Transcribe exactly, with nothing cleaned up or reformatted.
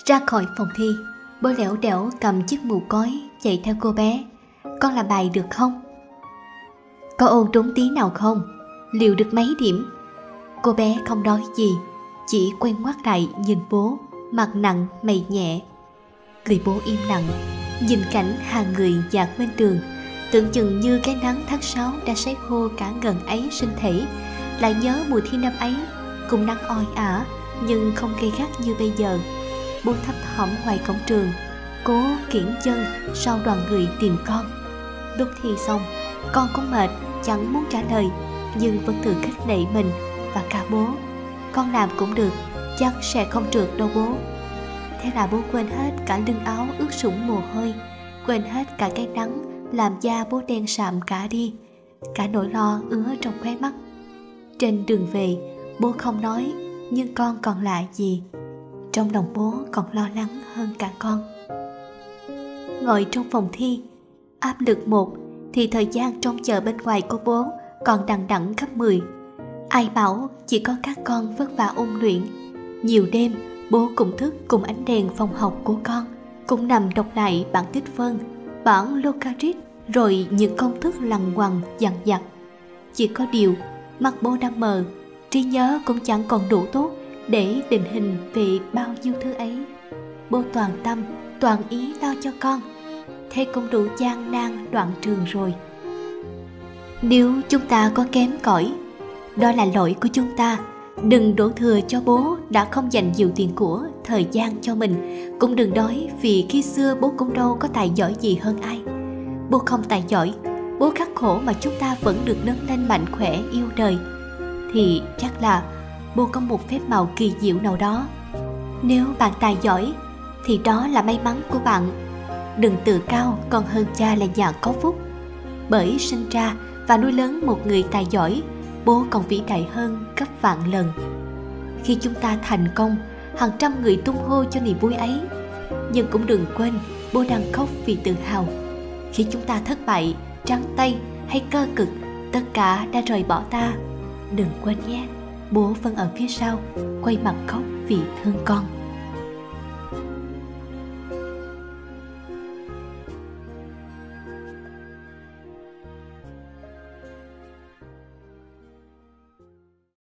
Ra khỏi phòng thi, bố lẻo đẻo cầm chiếc mũ cói chạy theo cô bé. Con làm bài được không? Có ôn trúng tí nào không? Liệu được mấy điểm? Cô bé không nói gì, chỉ quay ngoắt lại nhìn bố, mặt nặng mày nhẹ. Người bố im lặng, nhìn cảnh hàng người dạt bên đường, tưởng chừng như cái nắng tháng sáu đã sấy khô cả ngần ấy sinh thể. Lại nhớ mùa thi năm ấy, cùng nắng oi ả nhưng không gay gắt như bây giờ. Bố thấp thỏm ngoài cổng trường, cố kiễng chân sau đoàn người tìm con. Lúc thi xong, con cũng mệt, chẳng muốn trả lời, nhưng vẫn tự khích lệ mình và cả bố. Con làm cũng được, chắc sẽ không trượt đâu bố. Thế là bố quên hết cả lưng áo ướt sũng mồ hôi, quên hết cả cái nắng làm da bố đen sạm cả đi, cả nỗi lo ứa trong khóe mắt. Trên đường về, bố không nói, nhưng con còn lạ gì. Trong lòng bố còn lo lắng hơn cả con. Ngồi trong phòng thi, áp lực một thì thời gian trông chờ bên ngoài của bố còn đằng đẵng gấp mười. Ai bảo chỉ có các con vất vả ôn luyện. Nhiều đêm bố cũng thức cùng ánh đèn phòng học của con, cũng nằm đọc lại bảng tích phân, bảng logarit, rồi những công thức lằng ngoằng dằng dặc. Chỉ có điều mắt bố đã mờ, trí nhớ cũng chẳng còn đủ tốt để định hình về bao nhiêu thứ ấy. Bố toàn tâm toàn ý lo cho con, thế cũng đủ gian nan đoạn trường rồi. Nếu chúng ta có kém cỏi, đó là lỗi của chúng ta. Đừng đổ thừa cho bố đã không dành nhiều tiền của, thời gian cho mình. Cũng đừng nói vì khi xưa bố cũng đâu có tài giỏi gì hơn ai. Bố không tài giỏi, bố khắc khổ mà chúng ta vẫn được lớn lên mạnh khỏe yêu đời, thì chắc là bố có một phép màu kỳ diệu nào đó. Nếu bạn tài giỏi thì đó là may mắn của bạn. Đừng tự cao còn hơn cha là nhà có phúc. Bởi sinh ra và nuôi lớn một người tài giỏi, bố còn vĩ đại hơn gấp vạn lần. Khi chúng ta thành công, hàng trăm người tung hô cho niềm vui ấy. Nhưng cũng đừng quên bố đang khóc vì tự hào. Khi chúng ta thất bại, trắng tay hay cơ cực, tất cả đã rời bỏ ta. Đừng quên nhé, bố vẫn ở phía sau, quay mặt khóc vì thương con.